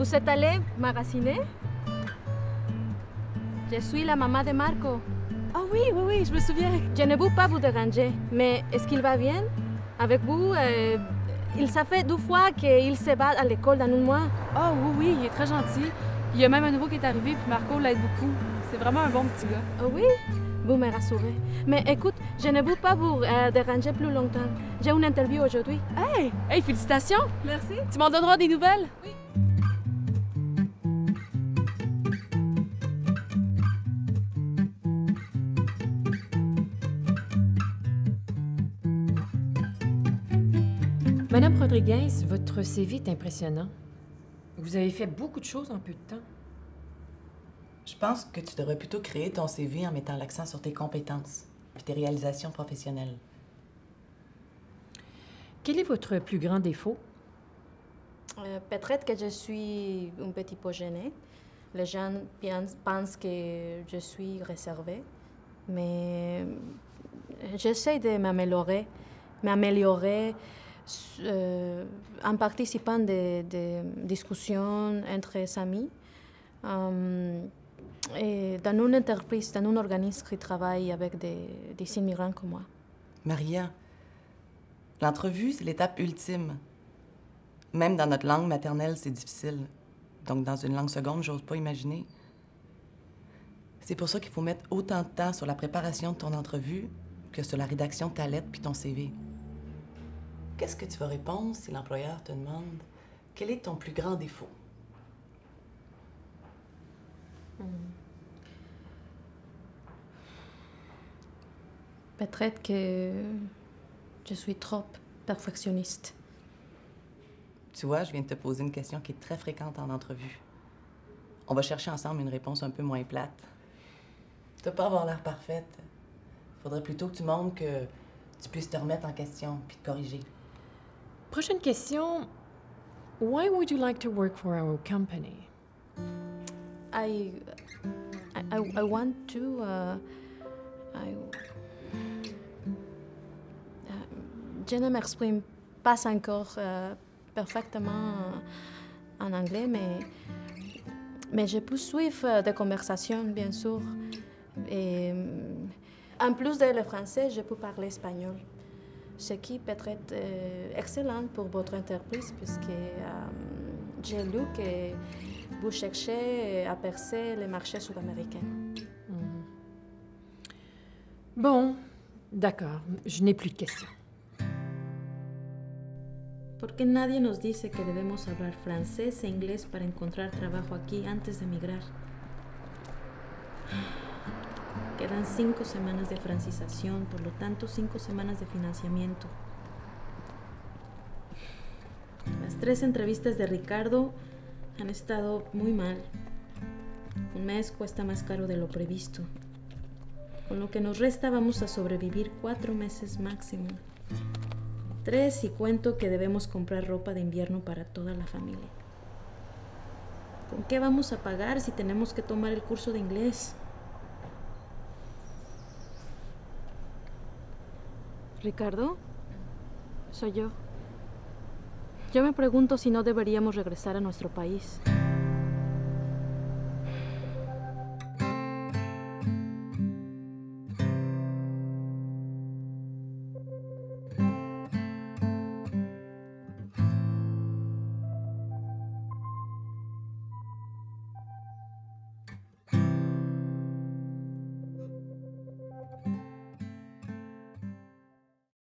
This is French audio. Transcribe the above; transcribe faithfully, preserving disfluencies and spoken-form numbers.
Vous êtes allé magasiner? Je suis la maman de Marco. Ah oui, oui, oui, je me souviens. Je ne veux pas vous déranger, mais est-ce qu'il va bien? Avec vous, euh, il ça fait deux fois qu'il se bat à l'école dans un mois. Ah oui, oui, il est très gentil. Il y a même un nouveau qui est arrivé, puis Marco l'aide beaucoup. C'est vraiment un bon petit gars. Ah oui? Vous me rassurez. Mais écoute, je ne veux pas vous euh, déranger plus longtemps. J'ai une interview aujourd'hui. Hey! Hey, félicitations! Merci. Tu m'en donneras des nouvelles? Oui. Madame Rodriguez, votre C V est impressionnant. Vous avez fait beaucoup de choses en peu de temps. Je pense que tu devrais plutôt créer ton C V en mettant l'accent sur tes compétences et tes réalisations professionnelles. Quel est votre plus grand défaut? Euh, Peut-être que je suis un petit peu gênée. Les gens pensent que je suis réservée, mais j'essaie de m'améliorer, m'améliorer euh, en participant des de discussions entre amis. Euh, et dans une entreprise, dans un organisme qui travaille avec des, des immigrants comme moi. Maria, l'entrevue, c'est l'étape ultime. Même dans notre langue maternelle, c'est difficile. Donc, dans une langue seconde, j'ose pas imaginer. C'est pour ça qu'il faut mettre autant de temps sur la préparation de ton entrevue que sur la rédaction de ta lettre puis ton C V. Qu'est-ce que tu vas répondre si l'employeur te demande quel est ton plus grand défaut? Hmm. Peut-être que je suis trop perfectionniste. Tu vois, je viens de te poser une question qui est très fréquente en entrevue. On va chercher ensemble une réponse un peu moins plate. Tu dois pas avoir l'air parfaite. Faudrait plutôt que tu montres que tu puisses te remettre en question puis te corriger. Prochaine question. Why would you like to work for our company? I, I, I want to. Uh, I, uh, je ne m'exprime pas encore uh, parfaitement en anglais, mais, mais je peux suivre des conversations, bien sûr. Et en plus de le français, je peux parler espagnol, ce qui peut être euh, excellent pour votre entreprise, puisque euh, j'ai lu que vous cherchez à percer le marché sud-américain. Mm. Bon, d'accord. Je n'ai plus de questions. ¿Por qué nadie nos dice que debemos hablar francés e inglés para encontrar trabajo aquí antes de emigrar? Quedan cinco semanas de francización, por lo tanto, cinco semanas de financiamiento. Las tres entrevistas de Ricardo han estado muy mal. Un mes cuesta más caro de lo previsto. Con lo que nos resta vamos a sobrevivir cuatro meses máximo. Tres y cuento que debemos comprar ropa de invierno para toda la familia. ¿Con qué vamos a pagar si tenemos que tomar el curso de inglés? Ricardo, soy yo. Yo me pregunto si no deberíamos regresar a nuestro país.